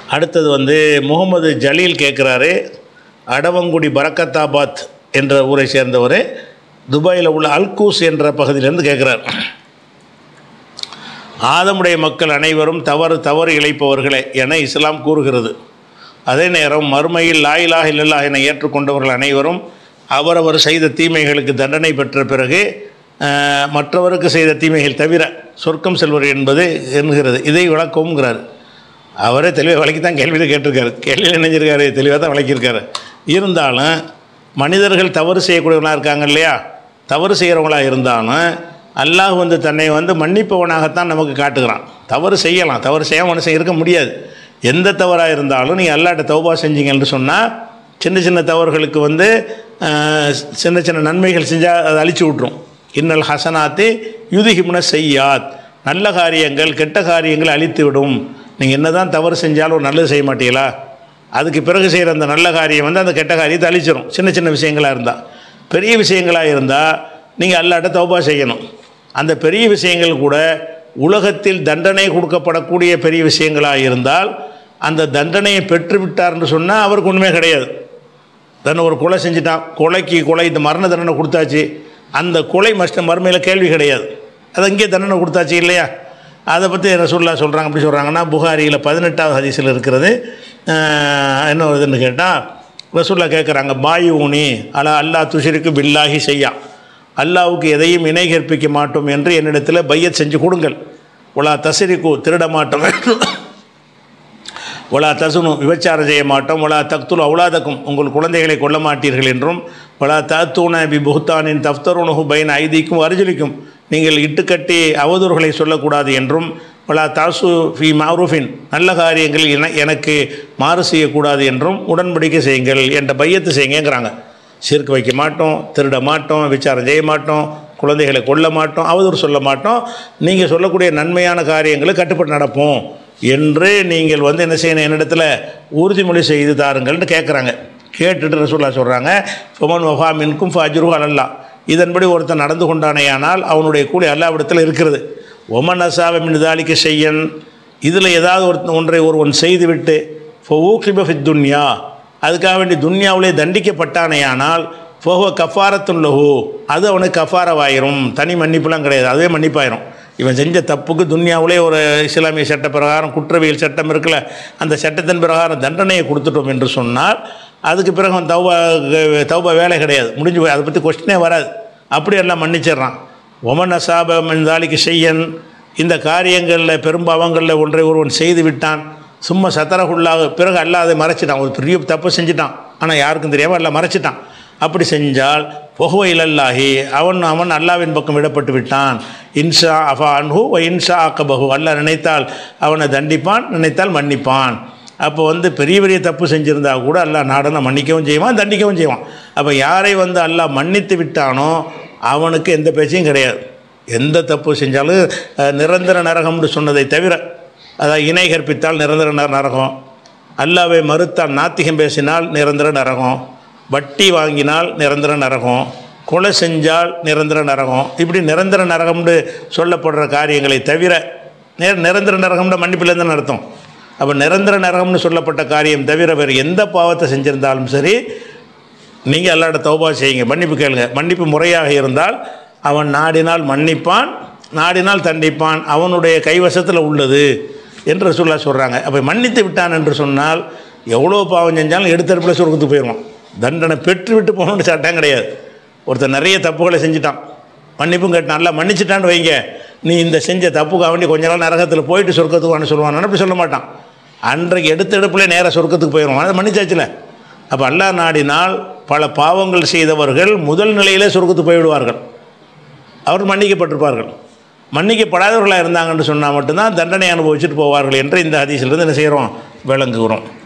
அடுத்தது வந்து முகமது ஜலீல் கேட்குறாரு, அடவங்குடி பரக்கத்தாபாத் என்ற ஊரை சேர்ந்தவர், துபாயில் உள்ள அல்கூஸ் என்ற பகுதியிலேருந்து கேட்குறார். ஆதமுடைய மக்கள் அனைவரும் தவறு இழைப்பவர்களே என இஸ்லாம் கூறுகிறது. அதே நேரம் மறுமையில் லா இலாஹ இல்லல்லாஹ் என ஏற்றுக்கொண்டவர்கள் அனைவரும் அவரவர் செய்த தீமைகளுக்கு தண்டனை பெற்ற பிறகு மற்றவருக்கு செய்த தீமைகள் தவிர சொர்க்கம் செல்வர் என்பது என்கிறது. இதை விளக்கவும்ங்கிறார். அவரே தெளிவாக விளக்கித்தான் கேள்வியில் கேட்டிருக்காரு. கேள்வியில் நினைஞ்சிருக்காரு, தெளிவாக தான் விளக்கியிருக்காரு. இருந்தாலும் மனிதர்கள் தவறு செய்யக்கூடியவங்களாக இருக்காங்க இல்லையா, தவறு செய்கிறவங்களாக இருந்தாலும் அல்லாஹ் வந்து தன்னை வந்து மன்னிப்பவனாகத்தான் நமக்கு காட்டுகிறான். தவறு செய்யலாம், தவறு செய்யாமல் மனுஷன் இருக்க முடியாது. எந்த தவறாக இருந்தாலும் நீங்கள் அல்லாஹ்ட்ட தௌபா செஞ்சீங்கன்னு சொன்னால் சின்ன சின்ன தவறுகளுக்கு வந்து சின்ன சின்ன நன்மைகள் செஞ்சால் அதை அழிச்சு விட்ரும். இன்னல் ஹசனாத்து யுதிஹிமுன செய்யாத், நல்ல காரியங்கள் கெட்ட காரியங்களை அழித்து விடும். நீங்கள் என்ன தான் தவறு செஞ்சாலும் ஒரு நல்லது செய்ய மாட்டீங்களா, அதுக்கு பிறகு செய்கிற அந்த நல்ல காரியம் வந்து அந்த கெட்ட காரியத்தை அழிச்சிடும். சின்ன சின்ன விஷயங்களாக இருந்தால். பெரிய விஷயங்களாக இருந்தால் நீங்கள் அல்லாஹ்ட்ட தௌபா செய்யணும். அந்த பெரிய விஷயங்கள் கூட உலகத்தில் தண்டனை கொடுக்கப்படக்கூடிய பெரிய விஷயங்களாக இருந்தால் அந்த தண்டனையை பெற்றுவிட்டார்னு சொன்னால் அவருக்கு ஒன்றுமே கிடையாது. தன்னை ஒரு கொலை செஞ்சுட்டான், கொலை இந்த மரண தண்டனை கொடுத்தாச்சு, அந்த கொலை மறுமையில் கேள்வி கிடையாது, அது அங்கேயே தண்டனை கொடுத்தாச்சு இல்லையா. அதை பற்றி ரசூலுல்லாஹ் சொல்கிறாங்க. அப்படி சொல்கிறாங்கன்னா புகாரியில் 18வது ஹதீஸில் இருக்கிறது. என்ன வருதுன்னு கேட்டால் ரசூலுல்லாஹ் கேட்குறாங்க, பாயு ஊனி அலா அல்லா துஷிருக்கு பில்லாஹி செய்யா, அல்லாவுக்கு எதையும் இணை கற்பிக்க மாட்டோம் என்று என்னிடத்தில் பையத் செஞ்சு கொடுங்கள். ஒலா தசரிக்கு திருட மாட்டோம், ஒலா தசுனு விபச்சாரம் செய்ய மாட்டோம், ஒலா தக்துல் அவுலாதக்கும் உங்கள் குழந்தைகளை கொல்ல மாட்டீர்கள் என்றும், ஒலா தத்தூன பி புஹ்தானின் தஃப்தருனஹு பைன் ஐதீக்கும் அர்ஜுலிக்கும் நீங்கள் இட்டுக்கட்டி அவதூறுகளை சொல்லக்கூடாது என்றும், ஒலா தாசு ஃபி மாரூஃபின் நல்ல காரியங்களில் எனக்கு மாறு செய்யக்கூடாது என்றும் உடன்படிக்கை செய்யுங்கள் என்ற பையத்து செய்யுங்கிறாங்க. சிறுக்கு வைக்க மாட்டோம், திருட மாட்டோம், விசாரம் செய்ய மாட்டோம், குழந்தைகளை கொல்ல மாட்டோம், அவதூறு சொல்ல மாட்டோம், நீங்கள் சொல்லக்கூடிய நன்மையான காரியங்களை கட்டுப்பட்டு நடப்போம் என்று நீங்கள் வந்து என்ன செய்யணும், என்னிடத்தில் உறுதிமொழி செய்து தாருங்கள்னு கேட்குறாங்க. கேட்டுட்டு ரசூலுல்லாஹ் சொல்கிறாங்க, ஃபமன் வஃபா மின்கும் ஃபஅஜ்ருஹு அலல்லாஹ், இதன்படி ஒருத்தன் நடந்து கொண்டானேயானால் அவனுடைய கூலி அல்லாஹ்விடத்தில் இருக்கிறது. ஒமன் அஸாப மின் தாலிக ஷையன், இதில் ஏதாவது ஒருவன் செய்துவிட்டு ஃபஊகிப ஃபித் துன்யா, அதுக்காக வேண்டி துன்யாவிலே தண்டிக்கப்பட்டானேயானால் ஃபஹுவ கஃபாரத்துன் லஹு, அது அவனுக்கு கஃபாரவாயிரும், தனி மன்னிப்புலாம் கிடையாது, அதுவே மன்னிப்பாயிரும். இவன் செஞ்ச தப்புக்கு துன்யாவிலே ஒரு இஸ்லாமிய சட்ட பிரகாரம் குற்றவியல் சட்டம் இருக்குல்ல, அந்த சட்டத்தின் பிரகாரம் தண்டனையை கொடுத்துட்டோம் என்று சொன்னால் அதுக்கு பிறகு அவன் தௌபா வேலை கிடையாது, முடிஞ்சு போய் அதை பற்றி கொஸ்டினே வராது, அப்படியெல்லாம் மன்னிச்சிட்றான். ஒமன் அஸாப மின் தாலிக ஷையன், இந்த காரியங்களில் பெரும்பாவங்களில் ஒன்றை ஒருவன் செய்து விட்டான், சும்மா சத்தரகுள்ளாக பிறகு அல்லாஹ் அதை மறைச்சிட்டான், ஒரு பெரிய தப்பு செஞ்சுட்டான், ஆனால் யாருக்கும் தெரியாமல் அல்லாஹ் மறைச்சிட்டான். அப்படி செஞ்சால் ஃபஹுவ இலல்லாஹி, அவன் அல்லாஹ்வின் பக்கம் விடப்பட்டு விட்டான். இன்ஷா அஃபா அன்ஹு வ இன்ஷா அக்கபஹு, அல்லாஹ் நினைத்தால் அவனை தண்டிப்பான், நினைத்தால் மன்னிப்பான். அப்போ வந்து பெரிய பெரிய தப்பு செஞ்சுருந்தா கூட அல்லாஹ் நாடனை மன்னிக்கவும் செய்வான், தண்டிக்கவும் செய்வான். அப்போ யாரை வந்து அல்லாஹ் மன்னித்து விட்டானோ அவனுக்கு எந்த பேச்சையும் கிடையாது. எந்த தப்பு செஞ்சாலும் நிரந்தர நரகம்னு சொன்னதை தவிர, அதாவது இணை கற்பித்தால் நிரந்தர நரகம், அல்லாஹ்வை மறுத்தால் நாத்திகம் பேசினால் நிரந்தர நரகம், வட்டி வாங்கினால் நிரந்தர நரகம், கொலை செஞ்சால் நிரந்தர நரகம், இப்படி நிரந்தர நரகம்னு சொல்லப்படுற காரியங்களை தவிர நிரந்தர நரகம்னு மன்னிப்பிலேருந்து அர்த்தம். அப்போ நிரந்தர நரகம்னு சொல்லப்பட்ட காரியம் தவிர வேறு எந்த பாவத்தை செஞ்சிருந்தாலும் சரி நீங்கள் அல்லாஹ்ட்ட தௌபா செய்யுங்க, மன்னிப்பு கேளுங்க. மன்னிப்பு முறையாக இருந்தால் அவன் நாடினால் மன்னிப்பான், நாடினால் தண்டிப்பான், அவனுடைய கைவசத்தில் உள்ளது என்று ரசூலுல்லாஹ் சொல்கிறாங்க. அப்போ மன்னித்து விட்டான் என்று சொன்னால் எவ்வளோ பாவம் செஞ்சாலும் எடுத்தடுப்பில் சொர்க்கத்துக்கு போயிடுவான். தண்டனை பெற்று விட்டு போகணுன்னு சட்டம் கிடையாது. ஒருத்தர் நிறைய தப்புகளை செஞ்சுட்டான், மன்னிப்பும் கேட்டான், நல்லா மன்னிச்சிட்டான்னு வைங்க, நீ இந்த செஞ்ச தப்புக்காக வேண்டி கொஞ்ச நாள் நரகத்தில் போயிட்டு சொர்க்கத்துக்கு வான்னு சொல்லுவான். அப்படி சொல்ல மாட்டான், அன்றைக்கு எடுத்தடுப்பில் நேராக சொர்க்கத்துக்கு போயிடுவான், அதை மன்னிச்சாச்சுல. அப்போ அல்லாஹ் நாடினால் பல பாவங்கள் செய்தவர்கள் முதல் நிலையிலே சொர்க்கத்துக்கு போய்விடுவார்கள், அவர்கள் மன்னிக்கப்பட்டிருப்பார்கள். மன்னிக்கப்படாதவர்களாக இருந்தாங்கன்னு சொன்னால் மட்டும்தான் தண்டனை அனுபவிச்சுட்டு போவார்கள் என்று இந்த ஹதீஸிலிருந்து என்ன செய்கிறோம், விளங்குகிறோம்.